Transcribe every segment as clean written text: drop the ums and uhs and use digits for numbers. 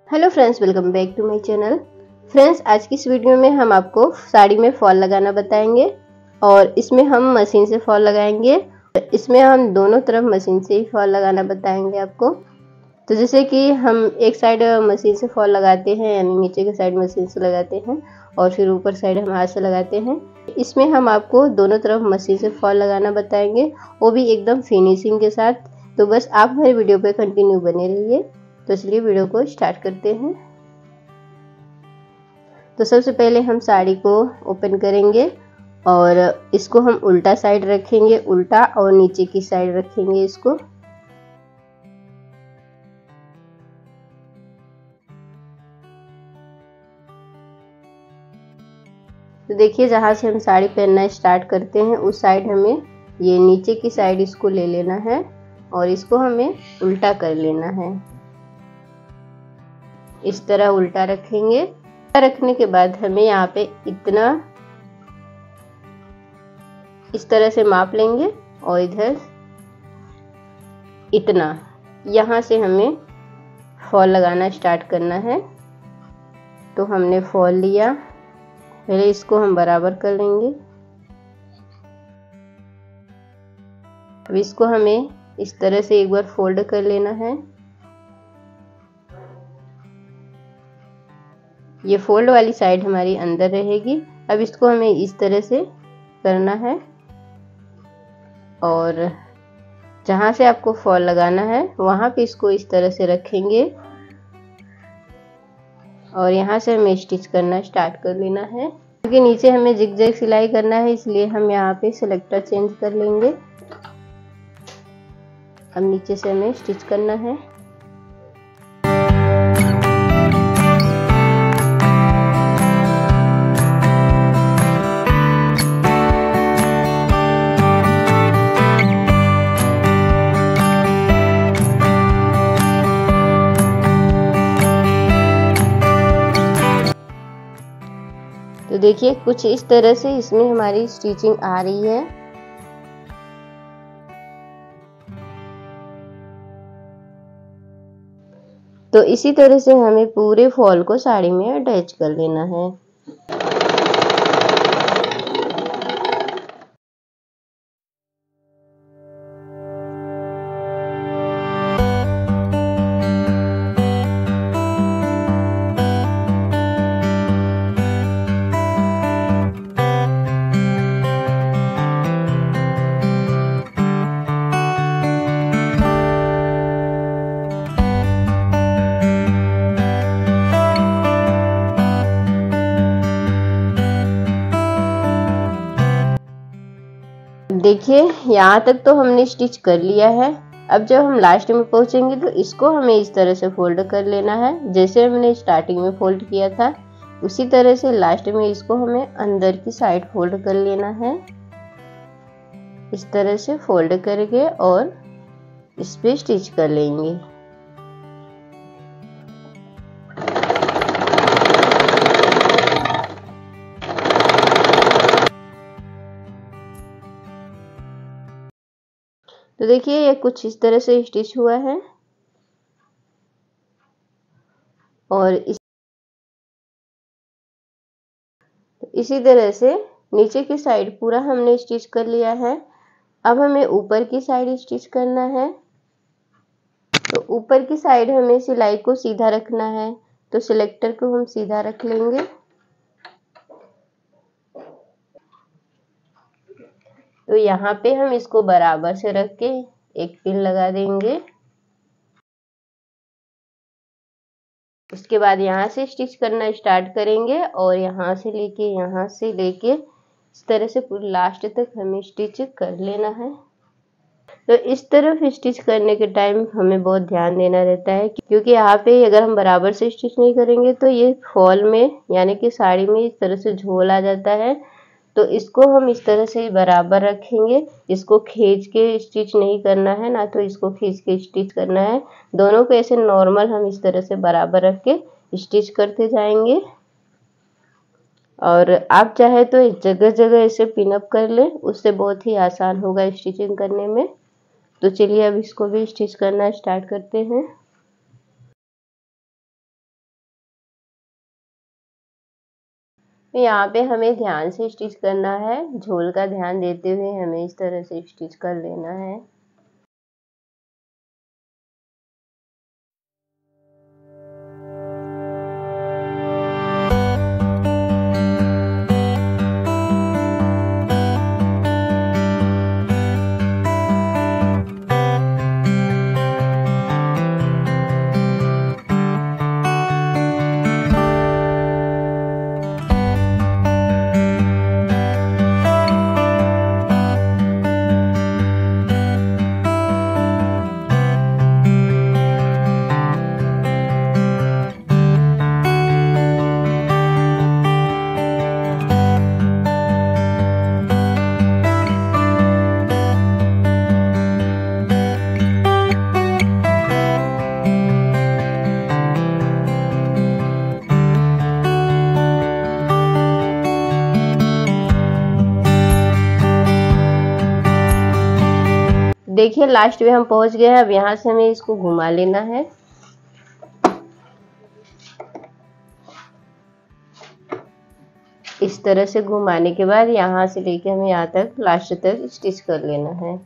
Hello friends, welcome back to my channel. Friends, आज की इस वीडियो में हम आपको साड़ी में फॉल लगाना बताएंगे और इसमें हम मशीन से फॉल लगाएंगे। इसमें हम दोनों तरफ मशीन से ही फॉल लगाना बताएंगे आपको। तो जैसे कि हम एक साइड मशीन से फॉल लगाते हैं, यानी नीचे के साइड मशीन से लगाते हैं और फिर ऊपर साइड हम हाथ से लगाते हैं। इसमें हम आपको दोनों तरफ मशीन से फॉल लगाना बताएंगे, वो भी एकदम फिनिशिंग के साथ। तो बस आप हमारे वीडियो पे कंटिन्यू बने रहिए। तो चलिए वीडियो को स्टार्ट करते हैं। तो सबसे पहले हम साड़ी को ओपन करेंगे और इसको हम उल्टा साइड रखेंगे, उल्टा, और नीचे की साइड रखेंगे इसको। तो देखिए, जहाँ से हम साड़ी पहनना स्टार्ट करते हैं उस साइड हमें ये नीचे की साइड इसको ले लेना है और इसको हमें उल्टा कर लेना है। इस तरह उल्टा रखेंगे। रखने के बाद हमें यहाँ पे इतना इस तरह से माप लेंगे और इधर इतना, यहाँ से हमें फॉल लगाना स्टार्ट करना है। तो हमने फॉल लिया, पहले इसको हम बराबर कर लेंगे। अब इसको हमें इस तरह से एक बार फोल्ड कर लेना है। ये फोल्ड वाली साइड हमारी अंदर रहेगी। अब इसको हमें इस तरह से करना है और जहाँ से आपको फॉल लगाना है वहाँ पे इसको इस तरह से रखेंगे और यहाँ से हमें स्टिच करना स्टार्ट कर लेना है। क्योंकि नीचे हमें जिगजैग सिलाई करना है, इसलिए हम यहाँ पे सिलेक्टर चेंज कर लेंगे। अब नीचे से हमें स्टिच करना है। तो देखिए, कुछ इस तरह से इसमें हमारी स्टिचिंग आ रही है। तो इसी तरह से हमें पूरे फॉल को साड़ी में अटैच कर लेना है। देखिए, यहाँ तक तो हमने स्टिच कर लिया है। अब जब हम लास्ट में पहुंचेंगे तो इसको हमें इस तरह से फोल्ड कर लेना है। जैसे हमने स्टार्टिंग में फोल्ड किया था उसी तरह से लास्ट में इसको हमें अंदर की साइड फोल्ड कर लेना है। इस तरह से फोल्ड करके और इस पे स्टिच कर लेंगे। तो देखिए, ये कुछ इस तरह से स्टिच हुआ है और इसी तरह से नीचे की साइड पूरा हमने स्टिच कर लिया है। अब हमें ऊपर की साइड स्टिच करना है। तो ऊपर की साइड हमें सिलाई को सीधा रखना है, तो सिलेक्टर को हम सीधा रख लेंगे। तो यहाँ पे हम इसको बराबर से रख के एक पिन लगा देंगे। उसके बाद यहाँ से स्टिच करना स्टार्ट करेंगे और यहाँ से लेके इस तरह से पूरी लास्ट तक हमें स्टिच कर लेना है। तो इस तरफ स्टिच करने के टाइम हमें बहुत ध्यान देना रहता है, क्योंकि यहाँ पे अगर हम बराबर से स्टिच नहीं करेंगे तो ये फॉल में यानी कि साड़ी में इस तरह से झोल आ जाता है। तो इसको हम इस तरह से बराबर रखेंगे। इसको खींच के स्टिच नहीं करना है, ना तो इसको खींच के स्टिच करना है। दोनों को ऐसे नॉर्मल हम इस तरह से बराबर रख के स्टिच करते जाएंगे। और आप चाहे तो जगह जगह ऐसे पिनअप कर लें, उससे बहुत ही आसान होगा स्टिचिंग करने में। तो चलिए अब इसको भी स्टिच करना स्टार्ट करते हैं। तो यहाँ पे हमें ध्यान से स्टिच करना है, झोल का ध्यान देते हुए हमें इस तरह से स्टिच कर लेना है। देखिए लास्ट में हम पहुंच गए हैं। अब यहाँ से हमें इसको घुमा लेना है। इस तरह से घुमाने के बाद यहाँ से लेके हमें यहाँ तक लास्ट तक स्टिच कर लेना है।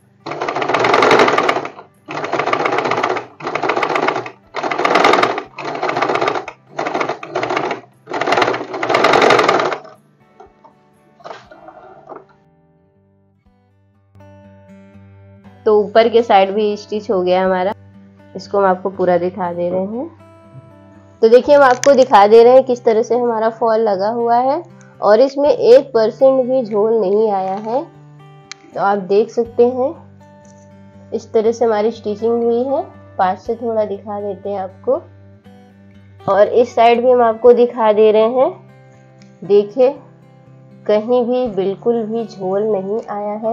तो ऊपर के साइड भी स्टिच हो गया हमारा। इसको हम आपको पूरा दिखा दे रहे हैं। तो देखिए हम आपको दिखा दे रहे हैं किस तरह से हमारा फॉल लगा हुआ है और इसमें 1% भी झोल नहीं आया है। तो आप देख सकते हैं इस तरह से हमारी स्टिचिंग हुई है। पास से थोड़ा दिखा देते हैं आपको। और इस साइड भी हम आपको दिखा दे रहे हैं। देखिए कहीं भी बिल्कुल भी झोल नहीं आया है,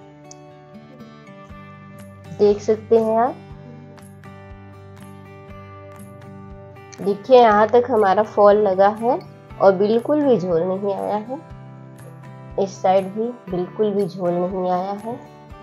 देख सकते हैं आप। देखिए यहाँ तक हमारा फॉल लगा है और बिल्कुल भी झोल नहीं आया है। इस साइड भी बिल्कुल भी झोल नहीं आया है।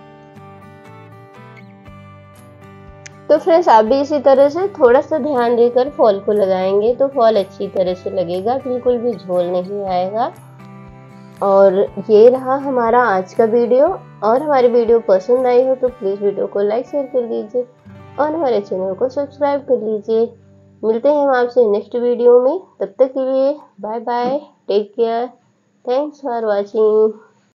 तो फ्रेंड्स आप भी इसी तरह से थोड़ा सा ध्यान देकर फॉल को लगाएंगे तो फॉल अच्छी तरह से लगेगा, बिल्कुल भी झोल नहीं आएगा। और ये रहा हमारा आज का वीडियो। और हमारी वीडियो पसंद आई हो तो प्लीज़ वीडियो को लाइक शेयर कर दीजिए और हमारे चैनल को सब्सक्राइब कर लीजिए। मिलते हैं हम आपसे नेक्स्ट वीडियो में। तब तक के लिए bye bye, take care, thanks for watching.